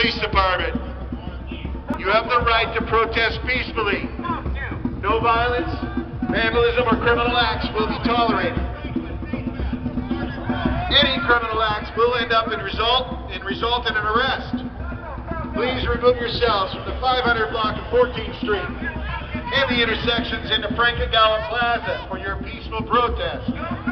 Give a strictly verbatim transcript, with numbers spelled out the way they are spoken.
Police Department. You have the right to protest peacefully. No violence, vandalism, or criminal acts will be tolerated. Any criminal acts will end up in result in result in an arrest. Please remove yourselves from the five hundred block of fourteenth Street and the intersections into Frankagawa Plaza for your peaceful protest.